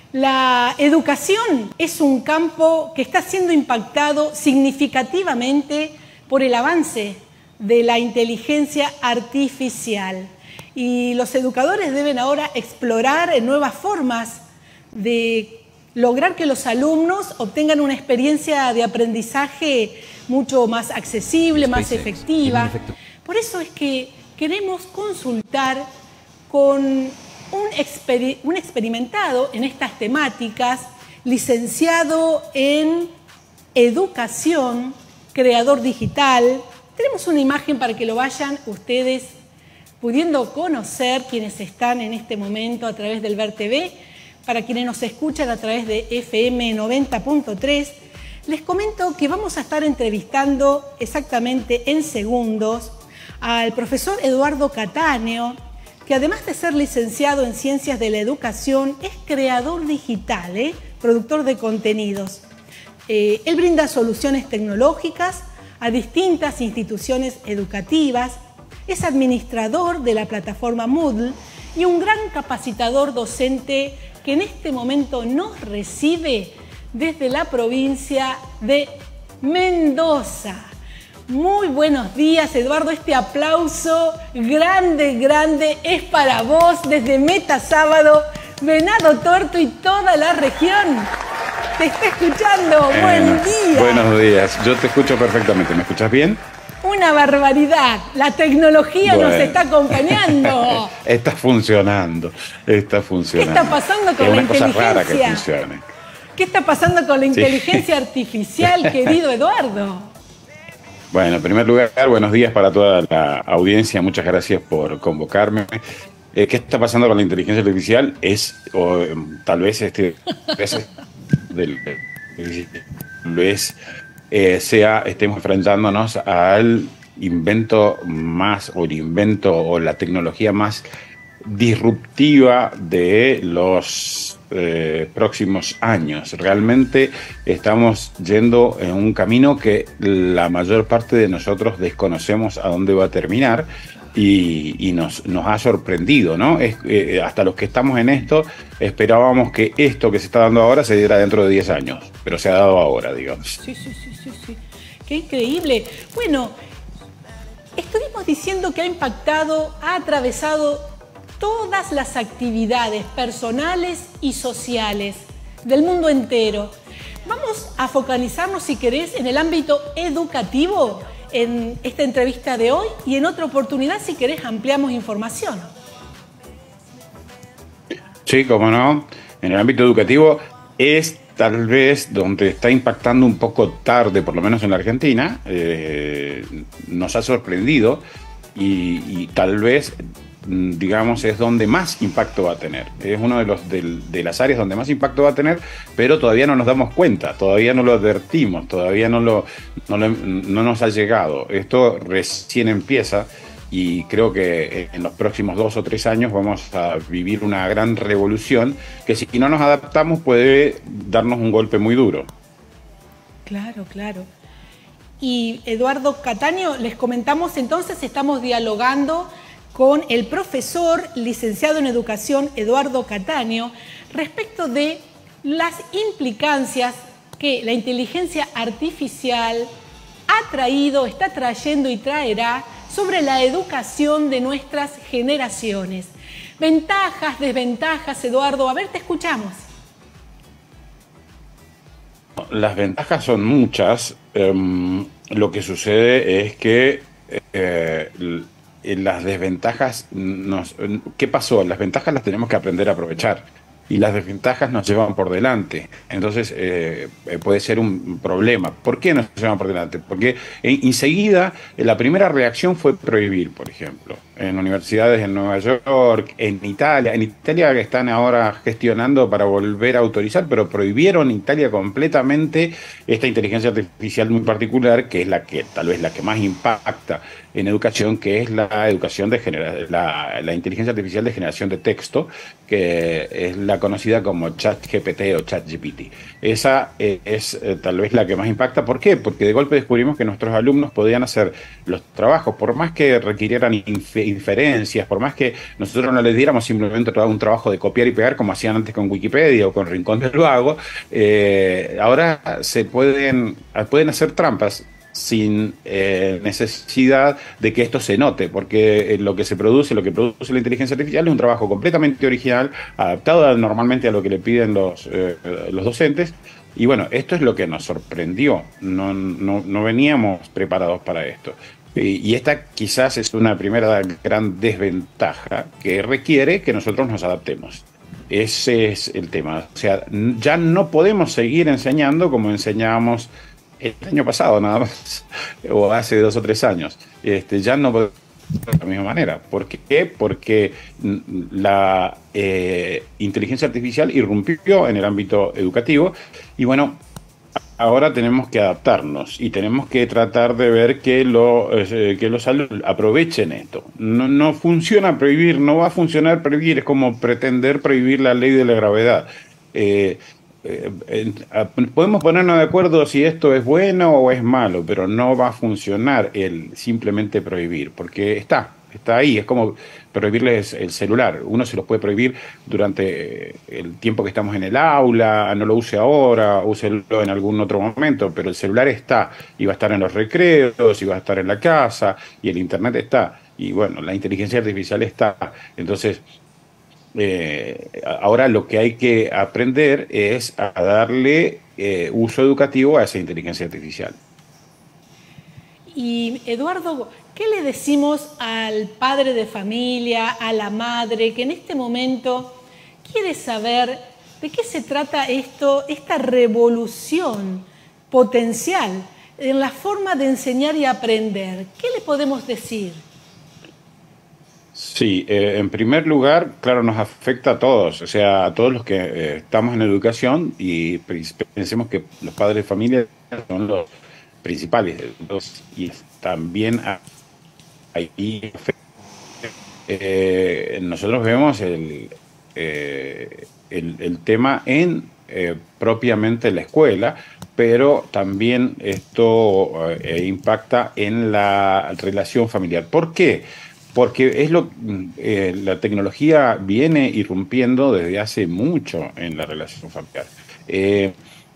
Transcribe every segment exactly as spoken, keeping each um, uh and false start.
La educación es un campo que está siendo impactado significativamente por el avance de la inteligencia artificial. Y los educadores deben ahora explorar nuevas formas de lograr que los alumnos obtengan una experiencia de aprendizaje mucho más accesible, más efectiva. Por eso es que queremos consultar con un, exper un experimentado en estas temáticas, licenciado en educación, creador digital. Tenemos una imagen para que lo vayan ustedes pudiendo conocer, quienes están en este momento a través del Ver T V, para quienes nos escuchan a través de F M noventa punto tres. Les comento que vamos a estar entrevistando exactamente en segundos al profesor Eduardo Cattaneo, que además de ser licenciado en Ciencias de la Educación, es creador digital, ¿eh? productor de contenidos. Eh, él brinda soluciones tecnológicas a distintas instituciones educativas, es administrador de la plataforma Moodle y un gran capacitador docente que en este momento nos recibe desde la provincia de Mendoza. Muy buenos días, Eduardo. Este aplauso grande, grande es para vos desde Meta Sábado, Venado Tuerto y toda la región. Te está escuchando. Eh, Buen día. Buenos días. Yo te escucho perfectamente. ¿Me escuchas bien? Una barbaridad. La tecnología bueno. nos está acompañando. Está funcionando. Está funcionando. ¿Qué está pasando con es la una cosa inteligencia? rara que funcione. ¿Qué está pasando con la inteligencia sí. artificial, querido Eduardo? Bueno, en primer lugar, buenos días para toda la audiencia. Muchas gracias por convocarme. Eh, ¿Qué está pasando con la inteligencia artificial? Es, o, tal vez, este, del, tal vez eh, sea, estemos enfrentándonos al invento más, o el invento, o la tecnología más disruptiva de los eh, próximos años. Realmente estamos yendo en un camino que la mayor parte de nosotros desconocemos a dónde va a terminar y, y nos, nos ha sorprendido, ¿no? Es, eh, hasta los que estamos en esto esperábamos que esto que se está dando ahora se diera dentro de diez años, pero se ha dado ahora, digamos. Sí, sí, sí, sí, sí. Qué increíble. Bueno, estuvimos diciendo que ha impactado, ha atravesado todas las actividades personales y sociales del mundo entero. Vamos a focalizarnos, si querés, en el ámbito educativo en esta entrevista de hoy y en otra oportunidad, si querés, ampliamos información. Sí, cómo no. En el ámbito educativo es tal vez donde está impactando un poco tarde, por lo menos en la Argentina. Eh, nos ha sorprendido y, y tal vez, digamos, es donde más impacto va a tener. Es uno de, los, de, de las áreas donde más impacto va a tener, pero todavía no nos damos cuenta, todavía no lo advertimos, todavía no, lo, no, lo, no nos ha llegado. Esto recién empieza y creo que en los próximos dos o tres años vamos a vivir una gran revolución que si no nos adaptamos puede darnos un golpe muy duro. Claro, claro. Y Eduardo Cattaneo, les comentamos entonces, estamos dialogando con el profesor licenciado en educación Eduardo Cattaneo respecto de las implicancias que la inteligencia artificial ha traído, está trayendo y traerá sobre la educación de nuestras generaciones. Ventajas, desventajas, Eduardo, a ver, te escuchamos. Las ventajas son muchas. Um, lo que sucede es que eh, las desventajas, nos, ¿qué pasó? Las ventajas las tenemos que aprender a aprovechar y las desventajas nos llevan por delante. Entonces eh, puede ser un problema. ¿Por qué nos llevan por delante? Porque enseguida la primera reacción fue prohibir, por ejemplo, en universidades en Nueva York, en Italia. En Italia que están ahora gestionando para volver a autorizar, pero prohibieron en Italia completamente esta inteligencia artificial muy particular, que es la que tal vez la que más impacta en educación, que es la educación de genera la, la inteligencia artificial de generación de texto, que es la conocida como ChatGPT o ChatGPT. Esa eh, es eh, tal vez la que más impacta. ¿Por qué? Porque de golpe descubrimos que nuestros alumnos podían hacer los trabajos, por más que requirieran inferencias, por más que nosotros no les diéramos simplemente un trabajo de copiar y pegar como hacían antes con Wikipedia o con Rincón del Vago, eh, ahora se pueden, pueden hacer trampas sin eh, necesidad de que esto se note, porque lo que se produce, lo que produce la inteligencia artificial es un trabajo completamente original, adaptado normalmente a lo que le piden los, eh, los docentes. Y bueno, esto es lo que nos sorprendió, no, no, no veníamos preparados para esto. Y, y esta quizás es una primera gran desventaja que requiere que nosotros nos adaptemos. Ese es el tema. O sea, ya no podemos seguir enseñando como enseñábamos el año pasado nada más, o hace dos o tres años. Este, ya no podemos de la misma manera. ¿Por qué? Porque la eh, inteligencia artificial irrumpió en el ámbito educativo y bueno, ahora tenemos que adaptarnos y tenemos que tratar de ver que, lo, eh, que los alumnos aprovechen esto. No, no funciona prohibir, no va a funcionar prohibir, es como pretender prohibir la ley de la gravedad. Eh, Eh, eh, podemos ponernos de acuerdo si esto es bueno o es malo, pero no va a funcionar el simplemente prohibir, porque está, está ahí, es como prohibirles el celular. Uno se los puede prohibir durante el tiempo que estamos en el aula, no lo use ahora, úselo en algún otro momento, pero el celular está, y va a estar en los recreos, y va a estar en la casa, y el internet está, y bueno, la inteligencia artificial está. Entonces, Eh, ahora lo que hay que aprender es a darle eh, uso educativo a esa inteligencia artificial. Y Eduardo, ¿qué le decimos al padre de familia, a la madre, que en este momento quiere saber de qué se trata esto, esta revolución potencial en la forma de enseñar y aprender? ¿Qué le podemos decir? Sí, eh, en primer lugar, claro, nos afecta a todos, o sea, a todos los que eh, estamos en educación y pensemos que los padres de familia son los principales los, y también ahí eh, nosotros vemos el, eh, el, el tema en eh, propiamente la escuela, pero también esto eh, impacta en la relación familiar. ¿Por qué? Porque es lo, eh, la tecnología viene irrumpiendo desde hace mucho en la relación familiar. Eh,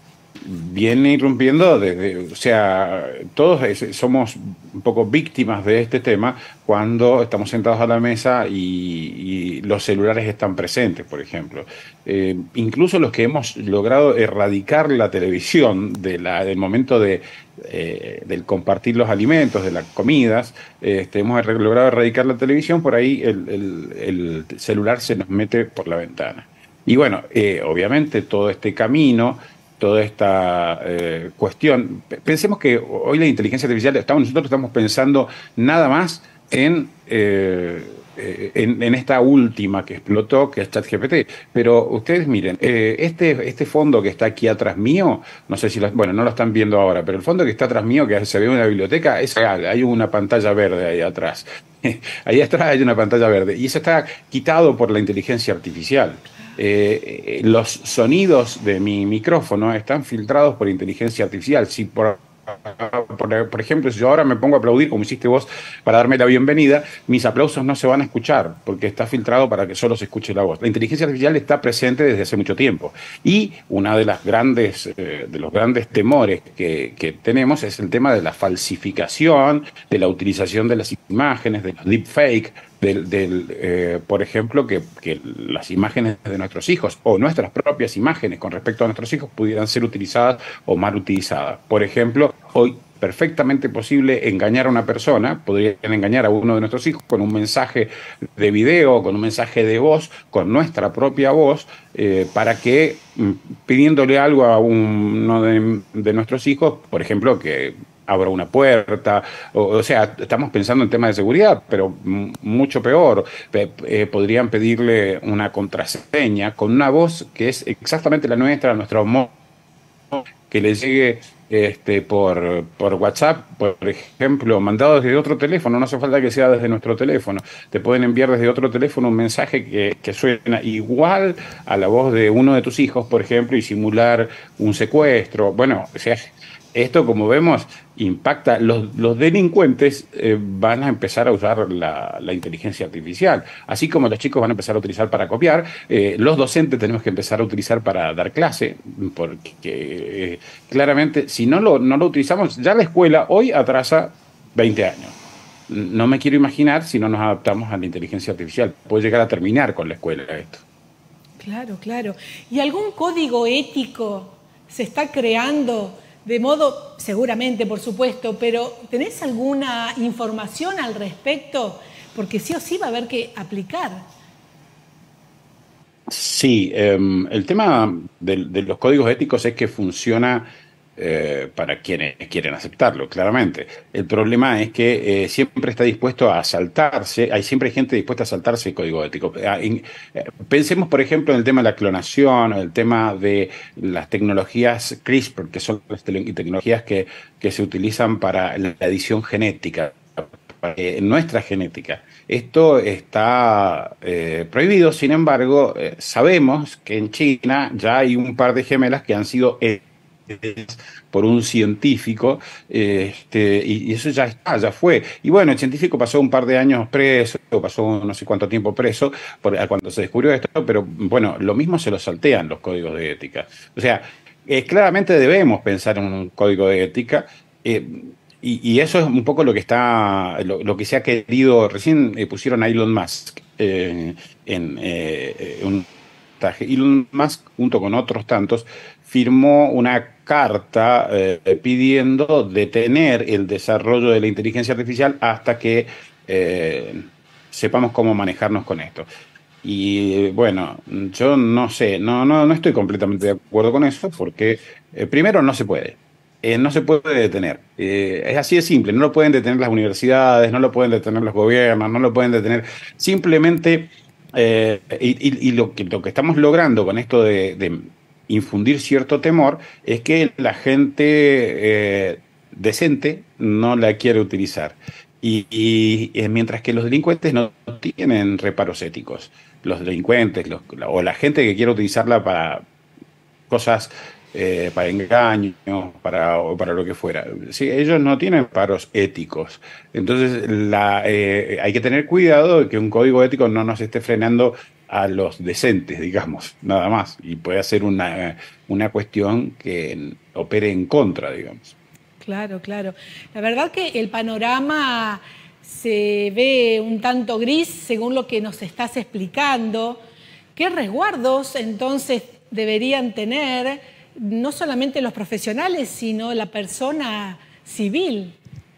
viene irrumpiendo desde, o sea, todos es, somos un poco víctimas de este tema cuando estamos sentados a la mesa y, y los celulares están presentes, por ejemplo. Eh, incluso los que hemos logrado erradicar la televisión de la, del momento de, eh, del compartir los alimentos, de las comidas, este, hemos logrado erradicar la televisión, por ahí el, el, el celular se nos mete por la ventana. Y bueno, eh, obviamente todo este camino, toda esta eh, cuestión. Pensemos que hoy la inteligencia artificial, estamos, nosotros estamos pensando nada más en, eh, en, en esta última que explotó, que es ChatGPT. Pero ustedes miren, eh, este, este fondo que está aquí atrás mío, no sé si, lo, bueno, no lo están viendo ahora, pero el fondo que está atrás mío, que se ve en una biblioteca, es real, hay una pantalla verde ahí atrás. Ahí atrás hay una pantalla verde y eso está quitado por la inteligencia artificial. Eh, los sonidos de mi micrófono están filtrados por inteligencia artificial. Si por, por, por ejemplo, si yo ahora me pongo a aplaudir como hiciste vos para darme la bienvenida, mis aplausos no se van a escuchar porque está filtrado para que solo se escuche la voz. La inteligencia artificial está presente desde hace mucho tiempo y una de las grandes eh, de los grandes temores que, que tenemos es el tema de la falsificación, de la utilización de las imágenes, de los deepfake. Del, del, eh, por ejemplo, que, que las imágenes de nuestros hijos o nuestras propias imágenes con respecto a nuestros hijos pudieran ser utilizadas o mal utilizadas. Por ejemplo, hoy perfectamente posible engañar a una persona, podrían engañar a uno de nuestros hijos con un mensaje de video, con un mensaje de voz, con nuestra propia voz, eh, para que pidiéndole algo a uno de, de nuestros hijos, por ejemplo, que abra una puerta, o, o sea, estamos pensando en temas de seguridad, pero mucho peor, eh, podrían pedirle una contraseña con una voz que es exactamente la nuestra, nuestro modo, que le llegue este, por, por WhatsApp, por ejemplo, mandado desde otro teléfono, no hace falta que sea desde nuestro teléfono, te pueden enviar desde otro teléfono un mensaje que, que suena igual a la voz de uno de tus hijos, por ejemplo, y simular un secuestro. Bueno, o sea, Esto, como vemos, impacta. Los, los delincuentes eh, van a empezar a usar la, la inteligencia artificial. Así como los chicos van a empezar a utilizar para copiar, eh, los docentes tenemos que empezar a utilizar para dar clase, porque eh, claramente, si no lo, no lo utilizamos, ya la escuela hoy atrasa veinte años. No me quiero imaginar si no nos adaptamos a la inteligencia artificial. Puede llegar a terminar con la escuela esto. Claro, claro. ¿Y algún código ético se está creando? De modo, seguramente, por supuesto, pero ¿tenés alguna información al respecto? Porque sí o sí va a haber que aplicar. Sí, eh, el tema de, de los códigos éticos es que funciona eh, para quienes quieren aceptarlo, claramente. El problema es que eh, siempre está dispuesto a saltarse, hay siempre hay gente dispuesta a saltarse el código ético. Ah, en- eh, Pensemos, por ejemplo, en el tema de la clonación, el tema de las tecnologías CRISPR, que son las tele- tecnologías que, que se utilizan para la edición genética, eh, nuestra genética. Esto está eh, prohibido, sin embargo, eh, sabemos que en China ya hay un par de gemelas que han sido hechas por un científico, eh, este, y, y eso ya está, ya fue. Y bueno, el científico pasó un par de años preso, pasó no sé cuánto tiempo preso por, a cuando se descubrió esto, pero bueno, lo mismo se lo saltean los códigos de ética. O sea, eh, claramente debemos pensar en un código de ética. eh, y, y eso es un poco lo que está, lo, lo que se ha querido. Recién eh, pusieron a Elon Musk eh, en eh, un traje. Elon Musk, junto con otros tantos, firmó una carta eh, pidiendo detener el desarrollo de la inteligencia artificial hasta que eh, sepamos cómo manejarnos con esto. Y bueno, yo no sé, no, no, no estoy completamente de acuerdo con eso porque eh, primero no se puede. Eh, no se puede detener. Eh, es así de simple. No lo pueden detener las universidades, no lo pueden detener los gobiernos, no lo pueden detener. Simplemente, eh, y, y- y lo que, lo que estamos logrando con esto de, de infundir cierto temor es que la gente eh, decente no la quiere utilizar. Y, y, eh, mientras que los delincuentes no tienen reparos éticos. Los delincuentes los- la- o la gente que quiere utilizarla para cosas, eh, para engaños, para, o para lo que fuera. Sí, ellos no tienen paros éticos. Entonces, la, eh, hay que tener cuidado de que un código ético no nos esté frenando a los decentes, digamos, nada más. Y puede ser una, una cuestión que opere en contra, digamos. Claro, claro. La verdad que el panorama se ve un tanto gris según lo que nos estás explicando. ¿Qué resguardos entonces deberían tener no solamente los profesionales, sino la persona civil?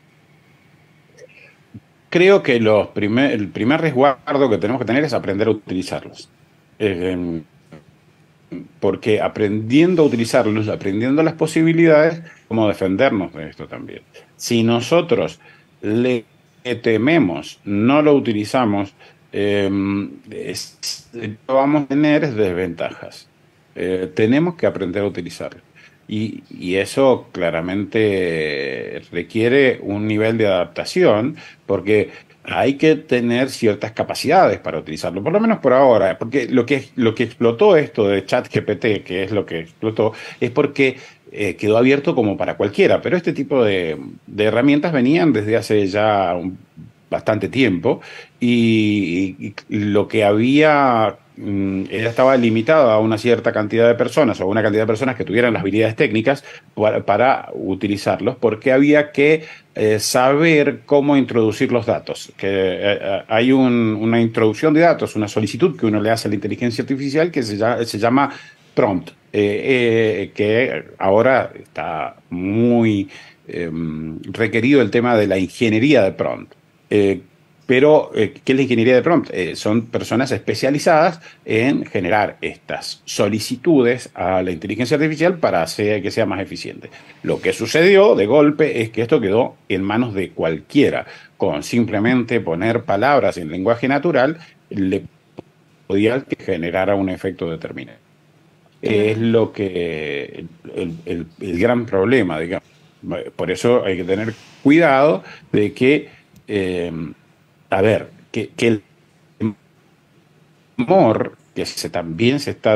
Creo que los primer, el primer resguardo que tenemos que tener es aprender a utilizarlos. Eh, Porque aprendiendo a utilizarlos, aprendiendo las posibilidades, cómo defendernos de esto también. Si nosotros le tememos, no lo utilizamos, eh, es- vamos a tener desventajas. Eh, tenemos que aprender a utilizarlo. Y, y eso claramente requiere un nivel de adaptación, porque hay que tener ciertas capacidades para utilizarlo, por lo menos por ahora, porque lo que, lo que explotó esto de ChatGPT, que es lo que explotó, es porque eh, quedó abierto como para cualquiera, pero este tipo de, de herramientas venían desde hace ya un- bastante tiempo y, y lo que había, mm, ella estaba limitada a una cierta cantidad de personas o a una cantidad de personas que tuvieran las habilidades técnicas para, para utilizarlos, porque había que eh, saber cómo introducir los datos. Que eh, eh, hay un- una introducción de datos, una solicitud que uno le hace a la inteligencia artificial que se, llama- se llama prompt, eh, eh, que ahora está muy eh, requerido el tema de la ingeniería de prompt. Eh, pero, eh, ¿qué es la ingeniería de prompt? Eh, son personas especializadas en generar estas solicitudes a la inteligencia artificial para hacer que sea más eficiente. Lo que sucedió de golpe es que esto quedó en manos de cualquiera. Con simplemente poner palabras en lenguaje natural, le podía que generara un efecto determinado. Es Claro. lo que el, el- el gran problema, digamos. Por eso hay que tener cuidado de que, eh, a ver, que, que el temor que se, también se está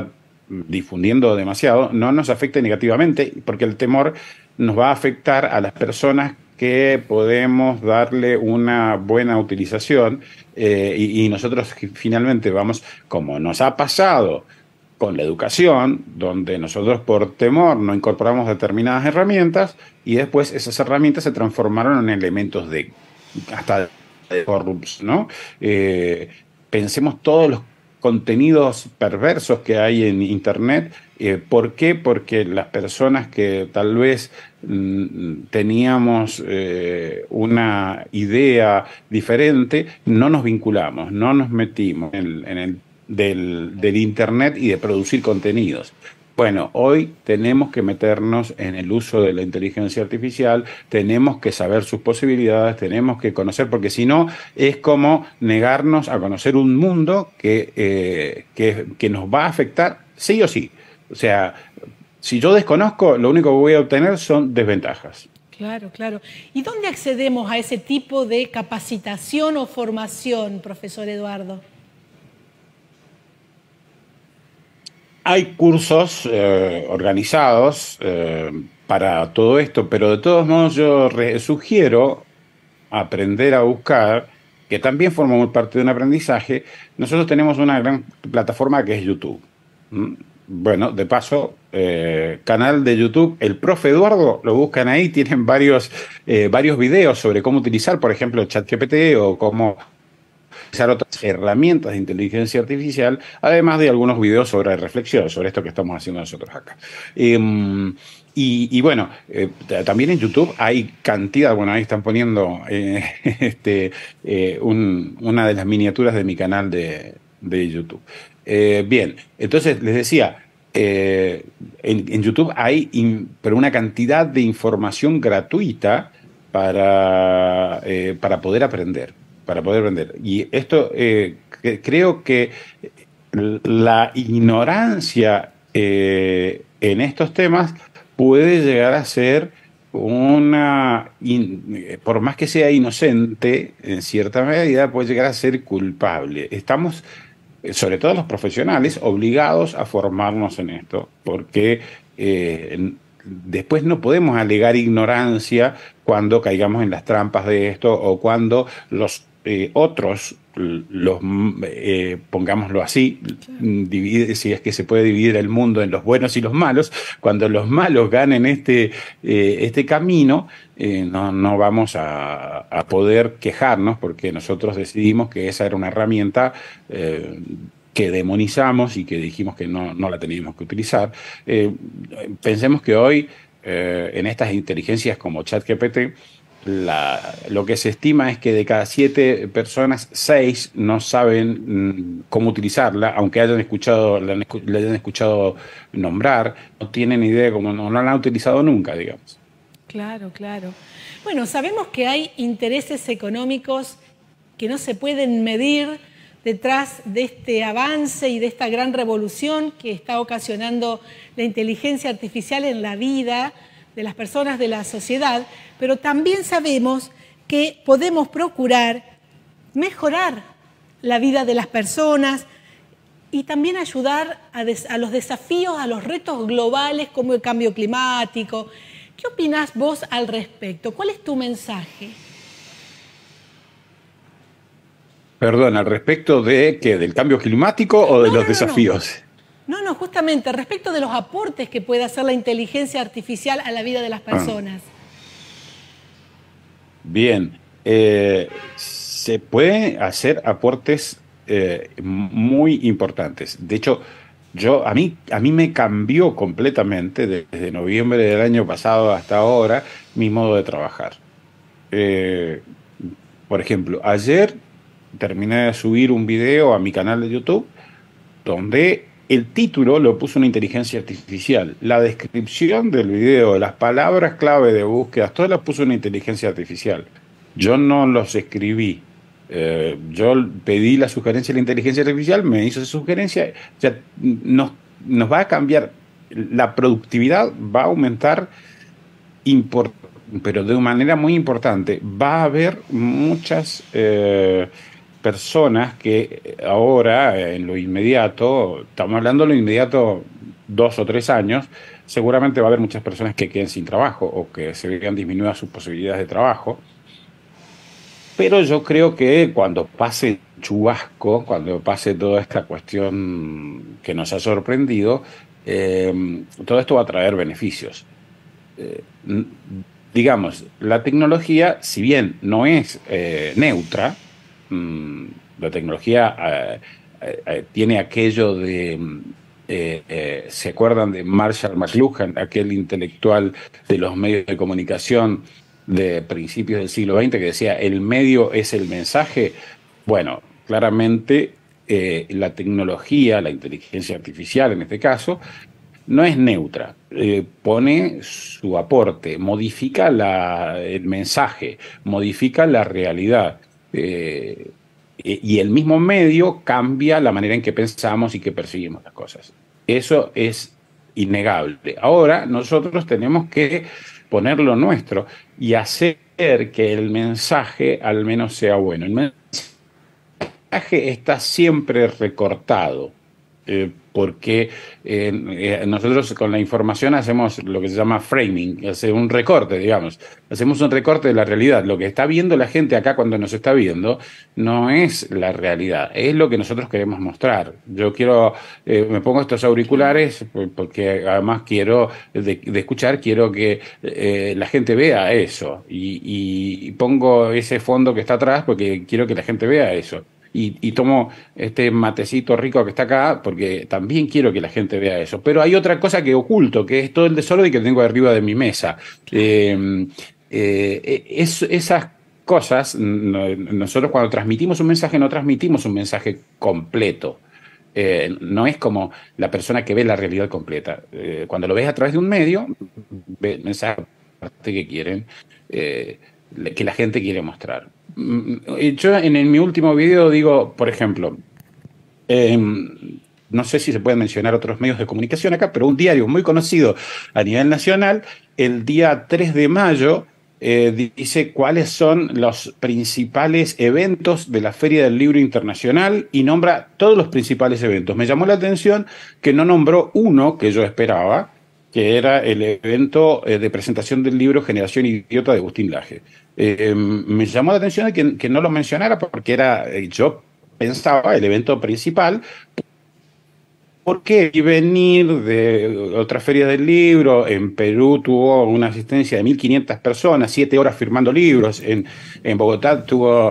difundiendo demasiado, no nos afecte negativamente, porque el temor nos va a afectar a las personas que podemos darle una buena utilización eh, y, y nosotros finalmente vamos, como nos ha pasado con la educación, donde nosotros por temor no incorporamos determinadas herramientas y después esas herramientas se transformaron en elementos de hasta de corrupts, ¿no? Eh, pensemos todos los contenidos perversos que hay en Internet. Eh, ¿Por qué? Porque las personas que tal vez mm, teníamos eh, una idea diferente, no nos vinculamos, no nos metimos en, en el del, del Internet y de producir contenidos. Bueno, hoy tenemos que meternos en el uso de la inteligencia artificial, tenemos que saber sus posibilidades, tenemos que conocer, porque si no es como negarnos a conocer un mundo que, eh, que, que nos va a afectar sí o sí. O sea, si yo desconozco, lo único que voy a obtener son desventajas. Claro, claro. ¿Y dónde accedemos a ese tipo de capacitación o formación, profesor Eduardo? Hay cursos eh, organizados eh, para todo esto, pero de todos modos yo re- sugiero aprender a buscar, que también forma muy parte de un aprendizaje. Nosotros tenemos una gran plataforma que es YouTube. ¿Mm? Bueno, de paso, eh, canal de YouTube, el profe Eduardo, lo buscan ahí, tienen varios, eh, varios videos sobre cómo utilizar, por ejemplo, ChatGPT o cómo utilizar otras herramientas de inteligencia artificial, además de algunos videos sobre reflexión, sobre esto que estamos haciendo nosotros acá. Eh, y, y bueno, eh, también en YouTube hay cantidad, bueno, ahí están poniendo eh, este, eh, un, una de las miniaturas de mi canal de, de YouTube. Eh, bien, entonces les decía, eh, en, en YouTube hay in, pero una cantidad de información gratuita para, eh, para poder aprender para poder vender. Y esto eh, que, creo que la ignorancia eh, en estos temas puede llegar a ser una, in, por más que sea inocente, en cierta medida puede llegar a ser culpable. Estamos, sobre todo los profesionales, obligados a formarnos en esto, porque eh, después no podemos alegar ignorancia cuando caigamos en las trampas de esto o cuando los eh, otros, los eh, pongámoslo así, divide, si es que se puede dividir el mundo en los buenos y los malos, cuando los malos ganen este, eh, este camino, eh, no, no vamos a, a poder quejarnos porque nosotros decidimos que esa era una herramienta eh, que demonizamos y que dijimos que no, no la teníamos que utilizar. Eh, pensemos que hoy, eh, en estas inteligencias como ChatGPT, la, lo que se estima es que de cada siete personas, seis no saben mm, cómo utilizarla, aunque hayan escuchado, la, la hayan escuchado nombrar, no tienen idea de cómo, no, no la han utilizado nunca, digamos. Claro, claro. Bueno, sabemos que hay intereses económicos que no se pueden medir detrás de este avance y de esta gran revolución que está ocasionando la inteligencia artificial en la vida de las personas, de la sociedad, pero también sabemos que podemos procurar mejorar la vida de las personas y también ayudar a, a los desafíos, a los retos globales como el cambio climático. ¿Qué opinás vos al respecto? ¿Cuál es tu mensaje? Perdón, ¿al respecto de qué? ¿Del cambio climático o de no, los no, desafíos? No. No, no, justamente respecto de los aportes que puede hacer la inteligencia artificial a la vida de las personas. Ah. Bien, eh, se pueden hacer aportes eh, muy importantes. De hecho, yo a mí, a mí me cambió completamente desde noviembre del año pasado hasta ahora mi modo de trabajar. Eh, por ejemplo, ayer terminé de subir un video a mi canal de YouTube donde el título lo puso una inteligencia artificial. La descripción del video, las palabras clave de búsqueda, todas las puso una inteligencia artificial. Yo no los escribí. Eh, yo pedí la sugerencia de la inteligencia artificial, me hizo esa sugerencia. O sea, nos, nos va a cambiar. La productividad va a aumentar, import, pero de una manera muy importante. Va a haber muchas Eh, personas que ahora, en lo inmediato, estamos hablando de lo inmediato dos o tres años, seguramente va a haber muchas personas que queden sin trabajo o que se vean disminuidas sus posibilidades de trabajo. Pero yo creo que cuando pase el chubasco, cuando pase toda esta cuestión que nos ha sorprendido, eh, todo esto va a traer beneficios. Eh, digamos, la tecnología, si bien no es eh, neutra, mmm, la tecnología eh, eh, tiene aquello de... Eh, eh, ¿se acuerdan de Marshall McLuhan, aquel intelectual de los medios de comunicación de principios del siglo veinte que decía el medio es el mensaje? Bueno, claramente eh, la tecnología, la inteligencia artificial en este caso, no es neutra, eh, pone su aporte, modifica la, el mensaje, modifica la realidad. Eh, y el mismo medio cambia la manera en que pensamos y que percibimos las cosas. Eso es innegable. Ahora nosotros tenemos que poner lo nuestro y hacer que el mensaje al menos sea bueno. El mensaje está siempre recortado. Eh, porque eh, eh, nosotros con la información hacemos lo que se llama framing, hacer un recorte, digamos. Hacemos un recorte de la realidad. Lo que está viendo la gente acá cuando nos está viendo no es la realidad, es lo que nosotros queremos mostrar. Yo quiero, eh, me pongo estos auriculares porque además quiero, de, de escuchar, quiero que eh, la gente vea eso. Y, y, y pongo ese fondo que está atrás porque quiero que la gente vea eso. Y, y tomo este matecito rico que está acá porque también quiero que la gente vea eso. Pero hay otra cosa que oculto, que es todo el desorden que tengo arriba de mi mesa. Eh, eh, es, esas cosas, no, nosotros cuando transmitimos un mensaje, no transmitimos un mensaje completo. Eh, no es como la persona que ve la realidad completa. Eh, cuando lo ves a través de un medio, ve el mensaje que quieren, eh, que la gente quiere mostrar. Yo en, en mi último video digo, por ejemplo, eh, no sé si se pueden mencionar otros medios de comunicación acá, pero un diario muy conocido a nivel nacional, el día tres de mayo, eh, dice cuáles son los principales eventos de la Feria del Libro Internacional y nombra todos los principales eventos. Me llamó la atención que no nombró uno que yo esperaba, que era el evento eh, de presentación del libro Generación Idiota de Agustín Laje. Eh, me llamó la atención que, que no lo mencionara porque era, eh, yo pensaba, el evento principal. ¿Por qué? Y venir de otra feria del libro, en Perú tuvo una asistencia de mil quinientas personas, siete horas firmando libros, en, en Bogotá tuvo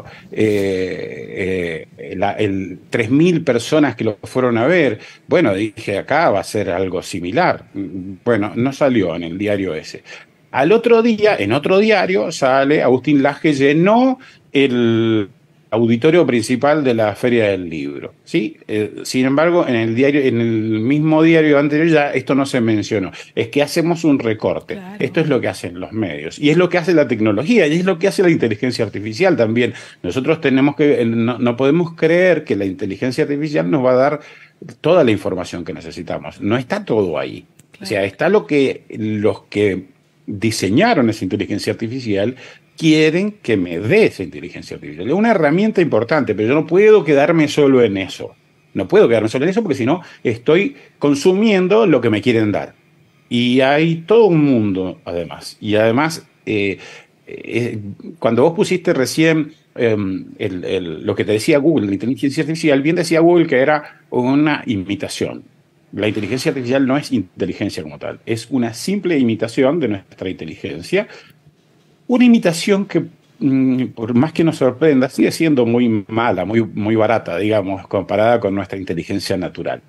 eh, eh, la, el tres mil personas que lo fueron a ver. Bueno, dije, acá va a ser algo similar. Bueno, no salió en el diario ese. Al otro día, en otro diario, sale Agustín Laje llenó el auditorio principal de la Feria del Libro, ¿sí? Eh, sin embargo, en el diario, en el mismo diario anterior ya esto no se mencionó. Es que hacemos un recorte. Claro. Esto es lo que hacen los medios y es lo que hace la tecnología y es lo que hace la inteligencia artificial también. Nosotros tenemos que, no, no podemos creer que la inteligencia artificial nos va a dar toda la información que necesitamos. No está todo ahí. Claro. O sea, está lo que los que diseñaron esa inteligencia artificial quieren que me dé esa inteligencia artificial. Es una herramienta importante, pero yo no puedo quedarme solo en eso. No puedo quedarme solo en eso porque si no estoy consumiendo lo que me quieren dar. Y hay todo un mundo, además. Y además, eh, eh, cuando vos pusiste recién eh, el, el, lo que te decía Google, la inteligencia artificial, bien decía Google que era una imitación. La inteligencia artificial no es inteligencia como tal, es una simple imitación de nuestra inteligencia. Una imitación que, por más que nos sorprenda, sigue siendo muy mala, muy, muy barata, digamos, comparada con nuestra inteligencia natural.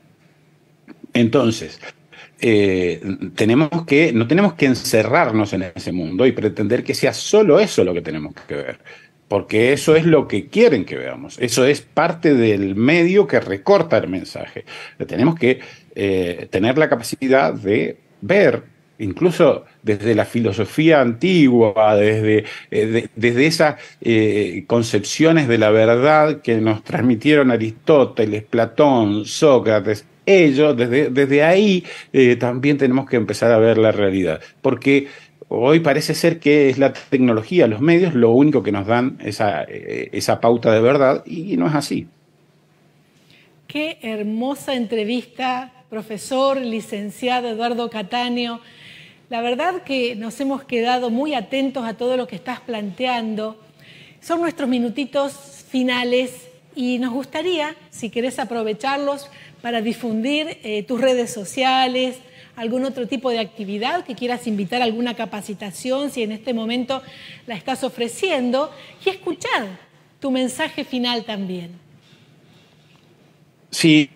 Entonces, eh, tenemos que, no tenemos que encerrarnos en ese mundo y pretender que sea solo eso lo que tenemos que ver, porque eso es lo que quieren que veamos. Eso es parte del medio que recorta el mensaje. Tenemos que eh, tener la capacidad de ver, incluso desde la filosofía antigua, desde, eh, de, desde esas eh, concepciones de la verdad que nos transmitieron Aristóteles, Platón, Sócrates, ellos, desde, desde ahí eh, también tenemos que empezar a ver la realidad, porque hoy parece ser que es la tecnología, los medios, lo único que nos dan esa, eh, esa pauta de verdad, y no es así. Qué hermosa entrevista profesor, licenciado Eduardo Cattaneo. La verdad que nos hemos quedado muy atentos a todo lo que estás planteando. Son nuestros minutitos finales y nos gustaría, si querés aprovecharlos para difundir eh, tus redes sociales, algún otro tipo de actividad que quieras invitar, alguna capacitación, si en este momento la estás ofreciendo, y escuchar tu mensaje final también. Sí,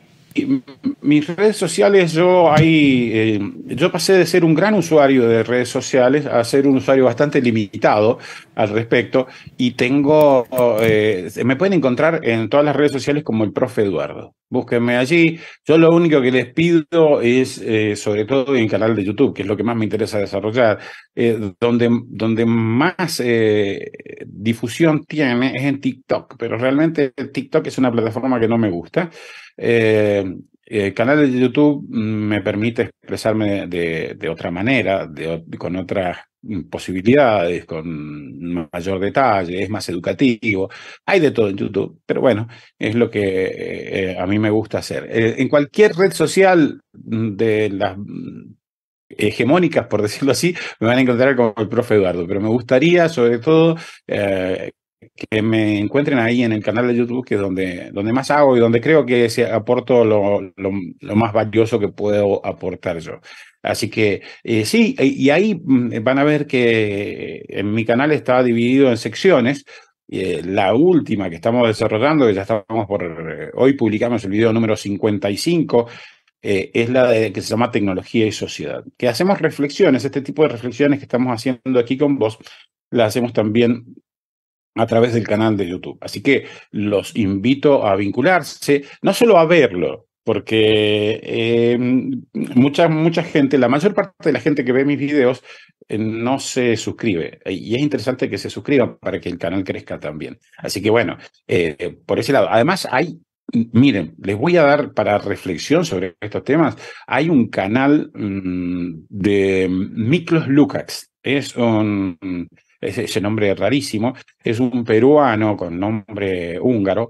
mis redes sociales, yo ahí, eh, yo pasé de ser un gran usuario de redes sociales a ser un usuario bastante limitado al respecto, y tengo, eh, me pueden encontrar en todas las redes sociales como el profe Eduardo. Búsquenme allí. Yo lo único que les pido es, eh, sobre todo en el canal de YouTube, que es lo que más me interesa desarrollar, eh, donde, donde más eh, difusión tiene es en TikTok, pero realmente TikTok es una plataforma que no me gusta. Eh, el canal de YouTube me permite expresarme de, de otra manera, de, con otras posibilidades, con mayor detalle, es más educativo. Hay de todo en YouTube, pero bueno, es lo que eh, a mí me gusta hacer. Eh, en cualquier red social de las hegemónicas, por decirlo así, me van a encontrar con el profe Eduardo, pero me gustaría sobre todo eh, que me encuentren ahí en el canal de YouTube, que es donde, donde más hago y donde creo que se aporto lo, lo, lo más valioso que puedo aportar yo. Así que eh, sí, y ahí van a ver que en mi canal está dividido en secciones. Eh, la última que estamos desarrollando, que ya estamos por... Eh, hoy publicamos el video número cincuenta y cinco, eh, es la de, que se llama Tecnología y Sociedad. Que hacemos reflexiones, este tipo de reflexiones que estamos haciendo aquí con vos, las hacemos también a través del canal de YouTube. Así que los invito a vincularse, no solo a verlo, porque eh, mucha, mucha gente, la mayor parte de la gente que ve mis videos eh, no se suscribe. Y es interesante que se suscriban para que el canal crezca también. Así que bueno, eh, por ese lado. Además hay, miren, les voy a dar para reflexión sobre estos temas, hay un canal mmm, de Miklos Lukács. Es un... ese nombre rarísimo, es un peruano con nombre húngaro,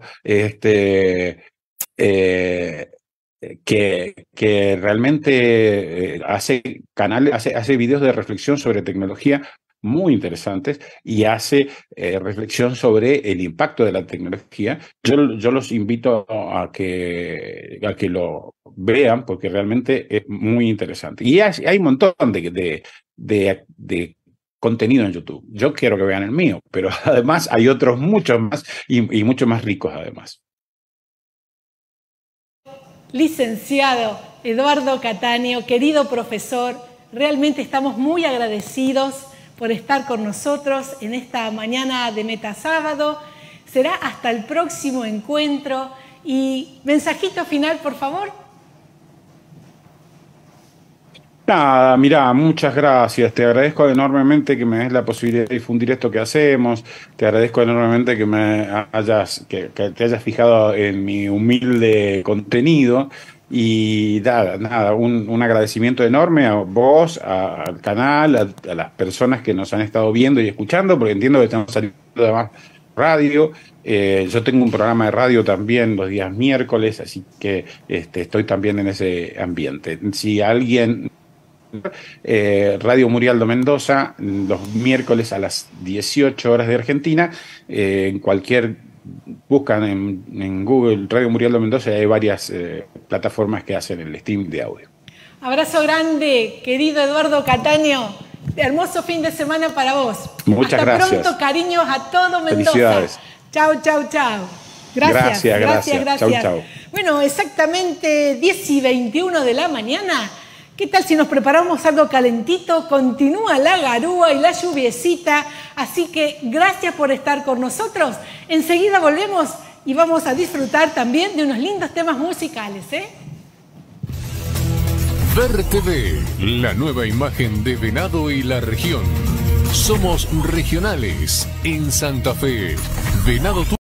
este, eh, que, que realmente hace canales, hace, hace videos de reflexión sobre tecnología muy interesantes y hace eh, reflexión sobre el impacto de la tecnología. Yo, yo los invito a que, a que lo vean porque realmente es muy interesante. Y hay, hay un montón de, de, de, de contenido en YouTube. Yo quiero que vean el mío, pero además hay otros muchos más y, y mucho más ricos además. Licenciado Eduardo Cattaneo, querido profesor, realmente estamos muy agradecidos por estar con nosotros en esta mañana de Metasábado. Será hasta el próximo encuentro. Y mensajito final, por favor. Nada, mirá, muchas gracias. Te agradezco enormemente que me des la posibilidad de difundir esto que hacemos. Te agradezco enormemente que me hayas, que, que te hayas fijado en mi humilde contenido. Y nada, nada, un, un agradecimiento enorme a vos, a, al canal, a, a las personas que nos han estado viendo y escuchando, porque entiendo que estamos saliendo de más radio. Eh, yo tengo un programa de radio también los días miércoles, así que este, estoy también en ese ambiente. Si alguien... Eh, Radio Murialdo Mendoza, los miércoles a las dieciocho horas de Argentina, eh, en cualquier, buscan en, en Google Radio Murialdo Mendoza y hay varias eh, plataformas que hacen el streaming de audio. Abrazo grande, querido Eduardo Cattaneo, hermoso fin de semana para vos. Muchas Hasta gracias. Pronto, cariños a todo Mendoza. Felicidades. Chao, chao, chao. Gracias, gracias, gracias, gracias. Chau, chau. Bueno, exactamente diez y veintiuno de la mañana. ¿Qué tal si nos preparamos algo calentito? Continúa la garúa y la lluviecita, así que gracias por estar con nosotros. Enseguida volvemos y vamos a disfrutar también de unos lindos temas musicales, ¿eh? Ver T V, la nueva imagen de Venado y la región. Somos regionales en Santa Fe. Venado